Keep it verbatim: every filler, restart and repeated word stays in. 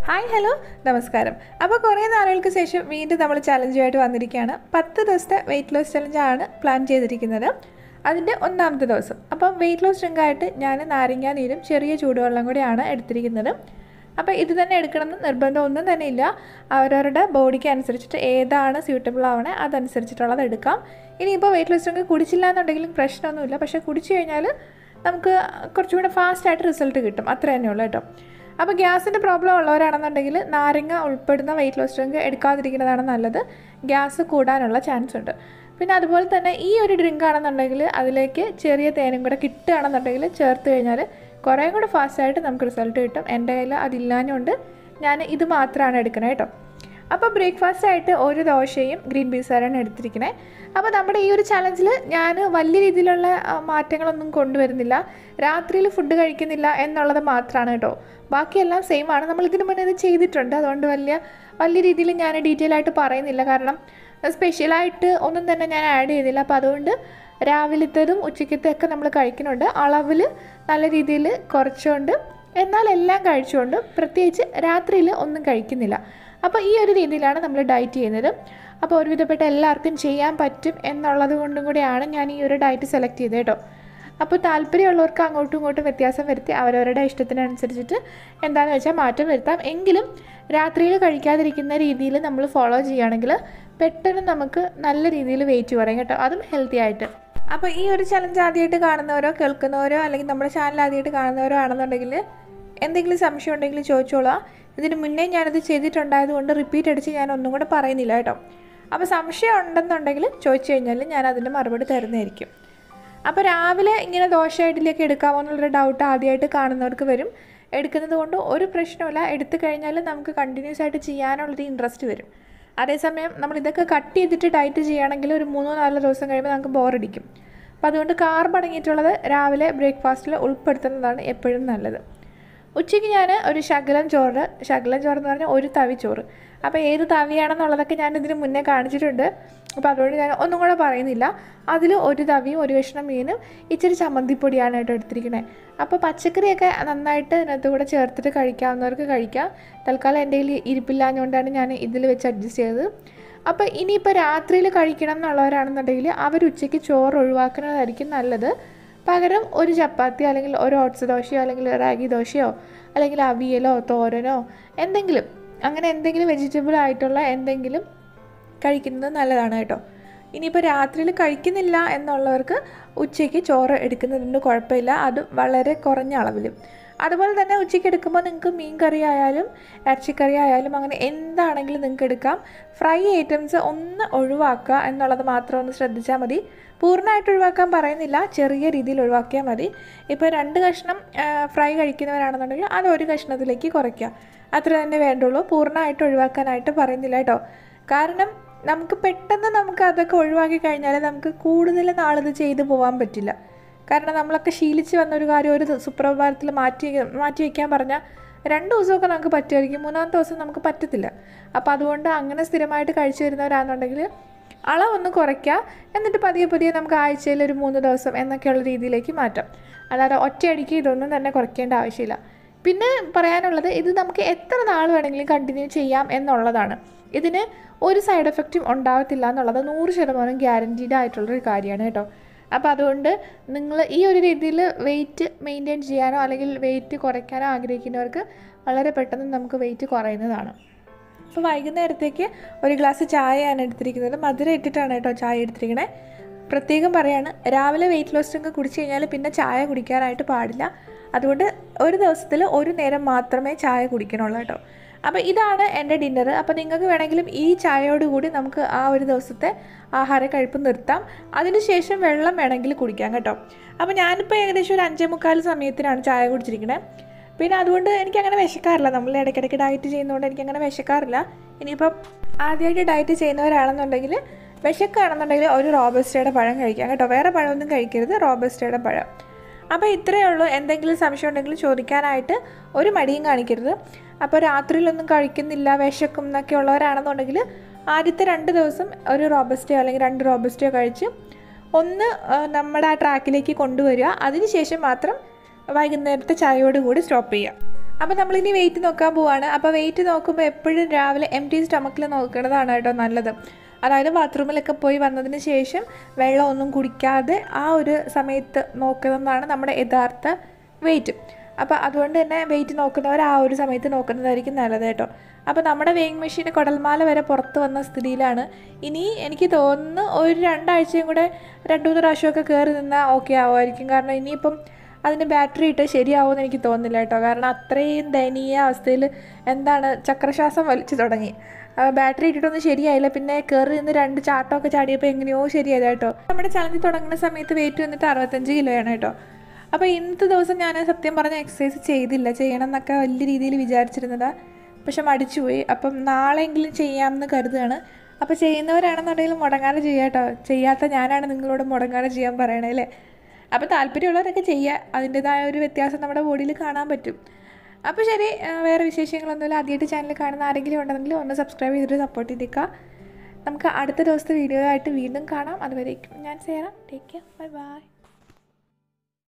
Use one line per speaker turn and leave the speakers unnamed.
Hi hello നമസ്കാരം. അപ്പോൾ കുറേ നാളുകൾക്ക് ശേഷം വീണ്ടും നമ്മൾ ചലഞ്ചുമായിട്ട് വന്നിരിക്കുകയാണ്. പത്ത് ദിവസത്തെ വെയിറ്റ് ലോസ് ചലഞ്ചാണ് പ്ലാൻ ചെയ്തിരിക്കുന്നത്. അതിൻ്റെ ഒന്നാമത്തെ ദിവസം അപ്പോൾ വെയിറ്റ് ലോസ് ഡ്രിങ്കായിട്ട് ഞാൻ നാരങ്ങ നീരും ചെറിയ ചൂടുവെള്ളം കൂടിയാണ് എടുത്തിരിക്കുന്നത്. അപ്പോൾ ഇത് തന്നെ എടുക്കണമെന്ന് നിർബന്ധം ഒന്നും തന്നെ ഇല്ല. അവരവരുടെ ബോഡിക്ക് അനുസരിച്ചിട്ട് ഏതാണ് സ്യൂട്ടബിൾ ആവണേ അതനുസരിച്ചിട്ടുള്ളത് എടുക്കാം. ഇനിയിപ്പോൾ വെയിറ്റ് ലോസ് ഡ്രിങ്ക് കുടിച്ചില്ല എന്നുണ്ടെങ്കിലും പ്രശ്നമൊന്നുമില്ല. പക്ഷേ കുടിച്ചു കഴിഞ്ഞാൽ നമുക്ക് കുറച്ചും കൂടെ ഫാസ്റ്റായിട്ട് റിസൾട്ട് കിട്ടും. അത്ര തന്നെയുള്ളൂ കേട്ടോ. അപ്പോൾ ഗ്യാസിൻ്റെ പ്രോബ്ലം ഉള്ളവരാണെന്നുണ്ടെങ്കിൽ നാരങ്ങ ഉൾപ്പെടുന്ന വെയിറ്റ് ലോസ് ഡ്രിങ്ക് എടുക്കാതിരിക്കുന്നതാണ് നല്ലത്. ഗ്യാസ് കൂടാനുള്ള ചാൻസ് ഉണ്ട്. പിന്നെ അതുപോലെ തന്നെ ഈ ഒരു ഡ്രിങ്ക് ആണെന്നുണ്ടെങ്കിൽ അതിലേക്ക് ചെറിയ തേനും കൂടെ കിട്ടുകയാണെന്നുണ്ടെങ്കിൽ ചേർത്ത് കഴിഞ്ഞാൽ കുറേ കൂടെ ഫാസ്റ്റായിട്ട് നമുക്ക് റിസൾട്ട് കിട്ടും. എൻ്റെ കയ്യിൽ അതില്ലാഞ്ഞുകൊണ്ട് ഞാൻ ഇത് മാത്രമാണ് എടുക്കുന്നത് കേട്ടോ. അപ്പോൾ ബ്രേക്ക്ഫാസ്റ്റായിട്ട് ഒരു ദോശയും ഗ്രീൻ പീസാണ് എടുത്തിരിക്കുന്നത്. അപ്പോൾ നമ്മുടെ ഈ ഒരു ചലഞ്ചിൽ ഞാൻ വലിയ രീതിയിലുള്ള മാറ്റങ്ങളൊന്നും കൊണ്ടുവരുന്നില്ല. രാത്രിയിൽ ഫുഡ് കഴിക്കുന്നില്ല എന്നുള്ളത് മാത്രമാണ് കേട്ടോ. ബാക്കിയെല്ലാം സെയിം ആണ്. നമ്മൾ ഇതിന് മുന്നേ ഇത് ചെയ്തിട്ടുണ്ട്. അതുകൊണ്ട് വലിയ വലിയ രീതിയിൽ ഞാൻ ഡീറ്റെയിൽ ആയിട്ട് പറയുന്നില്ല. കാരണം സ്പെഷ്യലായിട്ട് ഒന്നും തന്നെ ഞാൻ ആഡ് ചെയ്തില്ല. അപ്പോൾ അതുകൊണ്ട് രാവിലത്തേതും ഉച്ചക്കത്തെയൊക്കെ നമ്മൾ കഴിക്കുന്നുണ്ട്. അളവിൽ നല്ല രീതിയിൽ കുറച്ചുകൊണ്ട് എന്നാൽ എല്ലാം കഴിച്ചുകൊണ്ട് പ്രത്യേകിച്ച് രാത്രിയിൽ ഒന്നും കഴിക്കുന്നില്ല. അപ്പോൾ ഈ ഒരു രീതിയിലാണ് നമ്മൾ ഡയറ്റ് ചെയ്യുന്നത്. അപ്പോൾ ഒരുവിധപ്പെട്ട എല്ലാവർക്കും ചെയ്യാൻ പറ്റും എന്നുള്ളത് കൊണ്ടും കൂടിയാണ് ഞാൻ ഈ ഒരു ഡയറ്റ് സെലക്ട് ചെയ്തത് കേട്ടോ. അപ്പോൾ താല്പര്യമുള്ളവർക്ക് അങ്ങോട്ടും ഇങ്ങോട്ടും വ്യത്യാസം വരുത്തി അവരവരുടെ ഇഷ്ടത്തിനനുസരിച്ചിട്ട് എന്താണെന്ന് വെച്ചാൽ മാറ്റം വരുത്താം. എങ്കിലും രാത്രിയിൽ കഴിക്കാതിരിക്കുന്ന രീതിയിൽ നമ്മൾ ഫോളോ ചെയ്യുകയാണെങ്കിൽ പെട്ടെന്ന് നമുക്ക് നല്ല രീതിയിൽ വെയിറ്റ് കുറയും കേട്ടോ. അതും ഹെൽത്തി ആയിട്ട്. അപ്പോൾ ഈ ഒരു ചലഞ്ച് ആദ്യമായിട്ട് കാണുന്നവരോ കേൾക്കുന്നവരോ അല്ലെങ്കിൽ നമ്മുടെ ചാനൽ ആദ്യമായിട്ട് കാണുന്നവരോ ആണെന്നുണ്ടെങ്കിൽ എന്തെങ്കിലും സംശയം ഉണ്ടെങ്കിൽ ചോദിച്ചോളാം. ഇതിന് മുന്നേ ഞാനത് ചെയ്തിട്ടുണ്ടായതുകൊണ്ട് റിപ്പീറ്റ് അടിച്ച് ഞാൻ ഒന്നും കൂടെ പറയുന്നില്ല കേട്ടോ. അപ്പോൾ സംശയം ഉണ്ടെന്നുണ്ടെങ്കിൽ ചോദിച്ചു കഴിഞ്ഞാൽ ഞാൻ അതിൻ്റെ മറുപടി തരുന്നതായിരിക്കും. അപ്പോൾ രാവിലെ ഇങ്ങനെ ദോശ ഇഡ്ഡലിയൊക്കെ എടുക്കാമോ എന്നുള്ളൊരു ഡൗട്ട് ആദ്യമായിട്ട് കാണുന്നവർക്ക് വരും. എടുക്കുന്നത് കൊണ്ട് ഒരു പ്രശ്നമില്ല. എടുത്തു കഴിഞ്ഞാൽ നമുക്ക് കണ്ടിന്യൂസ് ആയിട്ട് ചെയ്യാനുള്ളൊരു ഇൻട്രസ്റ്റ് വരും. അതേസമയം നമ്മൾ ഇതൊക്കെ കട്ട് ചെയ്തിട്ട് ഡയറ്റ് ചെയ്യുകയാണെങ്കിൽ ഒരു മൂന്നോ നാലോ ദിവസം കഴിയുമ്പോൾ നമുക്ക് ബോറടിക്കും. അപ്പോൾ അതുകൊണ്ട് കാർബ് അടങ്ങിയിട്ടുള്ളത് രാവിലെ ബ്രേക്ക്ഫാസ്റ്റിൽ ഉൾപ്പെടുത്തുന്നതാണ് എപ്പോഴും നല്ലത്. ഉച്ചയ്ക്ക് ഞാൻ ഒരു ശകലം ചോറ് ശകലം ചോറ് എന്ന് പറഞ്ഞാൽ ഒരു തവി ചോറ്. അപ്പോൾ ഏത് തവിയാണെന്നുള്ളതൊക്കെ ഞാൻ ഇതിന് മുന്നേ കാണിച്ചിട്ടുണ്ട്. അപ്പോൾ അതുകൊണ്ട് ഞാൻ ഒന്നും കൂടെ പറയുന്നില്ല. അതിൽ ഒരു തവിയും ഒരു കഷ്ണം മീനും ഇച്ചിരി ചമ്മന്തിപ്പൊടിയാണ് കേട്ടോ എടുത്തിരിക്കുന്നത്. അപ്പോൾ പച്ചക്കറിയൊക്കെ നന്നായിട്ട് ഇതിനകത്ത് കൂടെ ചേർത്തിട്ട് കഴിക്കാവുന്നവർക്ക് കഴിക്കാം. തൽക്കാലം എൻ്റെ കയ്യിൽ ഇരിപ്പില്ലാഞ്ഞുകൊണ്ടാണ് ഞാൻ ഇതിൽ വെച്ച് അഡ്ജസ്റ്റ് ചെയ്തത്. അപ്പോൾ ഇനിയിപ്പോൾ രാത്രിയിൽ കഴിക്കണം എന്നുള്ളവരാണെന്നുണ്ടെങ്കിൽ അവർ ഉച്ചയ്ക്ക് ചോറ് ഒഴിവാക്കുന്നതായിരിക്കും നല്ലത്. പകരം ഒരു ചപ്പാത്തി അല്ലെങ്കിൽ ഒരു ഓട്സ് ദോശയോ അല്ലെങ്കിൽ റാഗി ദോശയോ അല്ലെങ്കിൽ അവിയലോ തോരനോ എന്തെങ്കിലും അങ്ങനെ എന്തെങ്കിലും വെജിറ്റബിൾ ആയിട്ടുള്ള എന്തെങ്കിലും കഴിക്കുന്നത് നല്ലതാണ് കേട്ടോ. ഇനിയിപ്പോൾ രാത്രിയിൽ കഴിക്കുന്നില്ല എന്നുള്ളവർക്ക് ഉച്ചയ്ക്ക് ചോറ് എടുക്കുന്നതുകൊണ്ട് കുഴപ്പമില്ല. അത് വളരെ കുറഞ്ഞ അളവിൽ. അതുപോലെ തന്നെ ഉച്ചയ്ക്ക് എടുക്കുമ്പോൾ നിങ്ങൾക്ക് മീൻ കറി ആയാലും ഇറച്ചിക്കറി ആയാലും അങ്ങനെ എന്താണെങ്കിലും നിങ്ങൾക്ക് എടുക്കാം. ഫ്രൈ ഐറ്റംസ് ഒന്ന് ഒഴിവാക്കുക എന്നുള്ളത് മാത്രം ഒന്ന് ശ്രദ്ധിച്ചാൽ മതി. പൂർണ്ണമായിട്ട് ഒഴിവാക്കാൻ പറയുന്നില്ല, ചെറിയ രീതിയിൽ ഒഴിവാക്കിയാൽ മതി. ഇപ്പോൾ രണ്ട് കഷ്ണം ഫ്രൈ കഴിക്കുന്നവരാണെന്നുണ്ടെങ്കിൽ അത് ഒരു കഷ്ണത്തിലേക്ക് കുറയ്ക്കുക. അത്ര തന്നെ വേണ്ടുള്ളൂ. പൂർണ്ണമായിട്ട് ഒഴിവാക്കാനായിട്ട് പറയുന്നില്ല കേട്ടോ. കാരണം നമുക്ക് പെട്ടെന്ന് നമുക്ക് അതൊക്കെ ഒഴിവാക്കി കഴിഞ്ഞാൽ നമുക്ക് കൂടുതൽ നാളിത് ചെയ്തു പോകാൻ പറ്റില്ല. കാരണം നമ്മളൊക്കെ ശീലിച്ച് വന്നൊരു കാര്യം ഒരു സുപ്രഭാതത്തിൽ മാറ്റി മാറ്റി വയ്ക്കാൻ പറഞ്ഞാൽ രണ്ട് ദിവസമൊക്കെ നമുക്ക് പറ്റുമായിരിക്കും, മൂന്നാമത്തെ ദിവസം നമുക്ക് പറ്റത്തില്ല. അപ്പോൾ അതുകൊണ്ട് അങ്ങനെ സ്ഥിരമായിട്ട് കഴിച്ചു വരുന്നവരാണെന്നുണ്ടെങ്കിൽ അളവൊന്ന് കുറയ്ക്കുക. എന്നിട്ട് പതിയെ പതിയെ നമുക്ക് ആഴ്ചയിൽ ഒരു മൂന്ന് ദിവസം എന്നൊക്കെയുള്ള രീതിയിലേക്ക് മാറ്റാം. അല്ലാതെ ഒറ്റയടിക്ക് ഇതൊന്നും തന്നെ കുറയ്ക്കേണ്ട ആവശ്യമില്ല. പിന്നെ പറയാനുള്ളത് ഇത് നമുക്ക് എത്ര നാൾ വേണമെങ്കിലും കണ്ടിന്യൂ ചെയ്യാം എന്നുള്ളതാണ്. ഇതിന് ഒരു സൈഡ് എഫക്റ്റും ഉണ്ടാകത്തില്ല എന്നുള്ളത് നൂറ് ശതമാനം ഗ്യാരൻറ്റീഡ് ആയിട്ടുള്ളൊരു കാര്യമാണ് കേട്ടോ. അപ്പോൾ അതുകൊണ്ട് നിങ്ങൾ ഈ ഒരു രീതിയിൽ വെയിറ്റ് മെയിൻറ്റെയിൻ ചെയ്യാനോ അല്ലെങ്കിൽ വെയിറ്റ് കുറയ്ക്കാനോ ആഗ്രഹിക്കുന്നവർക്ക് വളരെ പെട്ടെന്ന് നമുക്ക് വെയിറ്റ് കുറയുന്നതാണ്. അപ്പോൾ വൈകുന്നേരത്തേക്ക് ഒരു ഗ്ലാസ് ചായയാണ് എടുത്തിരിക്കുന്നത്. മധുരം ഇട്ടിട്ടാണ് കേട്ടോ ചായ എടുത്തിരിക്കണേ. പ്രത്യേകം പറയാണ്, രാവിലെ വെയിറ്റ് ലോസ് ഡ്രിങ്ക് കുടിച്ച് കഴിഞ്ഞാൽ പിന്നെ ചായ കുടിക്കാനായിട്ട് പാടില്ല. അതുകൊണ്ട് ഒരു ദിവസത്തിൽ ഒരു നേരം മാത്രമേ ചായ കുടിക്കണുള്ളൂ കേട്ടോ. അപ്പോൾ ഇതാണ് എൻ്റെ ഡിന്നർ. അപ്പോൾ നിങ്ങൾക്ക് വേണമെങ്കിലും ഈ ചായയോടുകൂടി നമുക്ക് ആ ഒരു ദിവസത്തെ ആഹാര കഴിപ്പ് നിർത്താം. അതിനുശേഷം വെള്ളം വേണമെങ്കിൽ കുടിക്കാം കേട്ടോ. അപ്പോൾ ഞാനിപ്പോൾ ഏകദേശം ഒരു അഞ്ചേ മുക്കാൽ സമയത്തിനാണ് ചായ കുടിച്ചിരിക്കുന്നത്. പിന്നെ അതുകൊണ്ട് എനിക്കങ്ങനെ വിശക്കാറില്ല. നമ്മൾ ഇടയ്ക്കിടയ്ക്ക് ഡയറ്റ് ചെയ്യുന്നതുകൊണ്ട് എനിക്കങ്ങനെ വിശക്കാറില്ല. ഇനിയിപ്പം ആദ്യമായിട്ട് ഡയറ്റ് ചെയ്യുന്നവരാണെന്നുണ്ടെങ്കിൽ വിശക്കാണെന്നുണ്ടെങ്കിൽ ഒരു റോബസ്റ്റയുടെ പഴം കഴിക്കാം കേട്ടോ. വേറെ പഴമൊന്നും കഴിക്കരുത്, റോബസ്റ്റയുടെ പഴം. അപ്പോൾ ഇത്രയേ ഉള്ളൂ. എന്തെങ്കിലും സംശയം ഉണ്ടെങ്കിൽ ചോദിക്കാനായിട്ട് ഒരു മടിയും കാണിക്കരുത്. അപ്പോൾ രാത്രിയിലൊന്നും കഴിക്കുന്നില്ല വിശക്കും എന്നൊക്കെ ഉള്ളവരാണെന്നുണ്ടെങ്കിൽ ആദ്യത്തെ രണ്ട് ദിവസം ഒരു റോബസ്റ്റയോ അല്ലെങ്കിൽ രണ്ട് റോബസ്റ്റയോ കഴിച്ച് ഒന്ന് നമ്മുടെ ആ ട്രാക്കിലേക്ക് കൊണ്ടുവരിക. അതിനുശേഷം മാത്രം വൈകുന്നേരത്തെ ചായയോട് കൂടി സ്റ്റോപ്പ് ചെയ്യുക. അപ്പോൾ നമ്മളിനി വെയിറ്റ് നോക്കാൻ പോവാണ്. അപ്പോൾ വെയിറ്റ് നോക്കുമ്പോൾ എപ്പോഴും രാവിലെ എം ടി സ്റ്റമക്കിൽ നോക്കുന്നതാണ് കേട്ടോ നല്ലത്. അതായത് ബാത്റൂമിലൊക്കെ പോയി വന്നതിന് ശേഷം വെള്ളമൊന്നും കുടിക്കാതെ ആ ഒരു സമയത്ത് നോക്കുന്നതാണ് നമ്മുടെ യഥാർത്ഥ വെയിറ്റ്. അപ്പോൾ അതുകൊണ്ട് തന്നെ വെയിറ്റ് നോക്കുന്നവർ ആ ഒരു സമയത്ത് നോക്കുന്നതായിരിക്കും നല്ലത് കേട്ടോ. അപ്പോൾ നമ്മുടെ വെയിങ് മെഷീൻ കുടൽമാല വരെ പുറത്ത് വന്ന സ്ഥിതിയിലാണ്. ഇനി എനിക്ക് തോന്നുന്നു ഒരു രണ്ടാഴ്ചയും കൂടെ രണ്ടു മൂന്ന് പ്രാവശ്യമൊക്കെ കയറി നിന്നാൽ ഓക്കെ ആവുമായിരിക്കും. കാരണം ഇനിയിപ്പം അതിന് ബാറ്ററി ഇട്ട് ശരിയാവുമെന്ന് എനിക്ക് തോന്നുന്നില്ല കേട്ടോ. കാരണം അത്രയും ദയനീയ അവസ്ഥയിൽ എന്താണ് ചക്രശ്വാസം വലിച്ചു തുടങ്ങി. ബാറ്ററി ഇട്ടിട്ടൊന്നും ശരിയായില്ല. പിന്നെ കയറി നിന്ന് രണ്ട് ചാട്ടമൊക്കെ ചാടിയപ്പോൾ എങ്ങനെയോ ശരിയായത് കേട്ടോ. നമ്മുടെ ചലഞ്ച് തുടങ്ങുന്ന സമയത്ത് വെയിറ്റ് വന്നിട്ട് അറുപത്തഞ്ച് കിലോയാണ് കേട്ടോ. അപ്പോൾ ഇന്നത്തെ ദിവസം ഞാൻ സത്യം പറഞ്ഞ എക്സസൈസ് ചെയ്തില്ല. ചെയ്യണം എന്നൊക്കെ വലിയ രീതിയിൽ വിചാരിച്ചിരുന്നതാണ്, പക്ഷെ മടിച്ചുപോയി. അപ്പം നാളെയെങ്കിലും ചെയ്യാമെന്ന് കരുതുകയാണ്. അപ്പോൾ ചെയ്യുന്നവരാണെന്നുണ്ടെങ്കിലും മുടങ്ങാതെ ചെയ്യാം കേട്ടോ. ചെയ്യാത്ത ഞാനാണ് നിങ്ങളോട് മുടങ്ങാതെ ചെയ്യാൻ പറയണേ അല്ലേ. അപ്പോൾ താല്പര്യമുള്ളവരൊക്കെ ചെയ്യുക. അതിൻ്റെതായ ഒരു വ്യത്യാസം നമ്മുടെ ബോഡിയിൽ കാണാൻ പറ്റും. അപ്പോൾ ശരി, വേറെ വിശേഷങ്ങളൊന്നുമില്ല. ആദ്യമായിട്ട് ചാനൽ കാണുന്ന ആരെങ്കിലും ഉണ്ടെങ്കിൽ ഒന്ന് സബ്സ്ക്രൈബ് ചെയ്തിട്ട് സപ്പോർട്ട് ചെയ്തേക്കുക. നമുക്ക് അടുത്ത ദിവസത്തെ വീഡിയോ ആയിട്ട് വീണ്ടും കാണാം. അതുവരേക്കും ഞാൻ Sera. Take care. Bye by.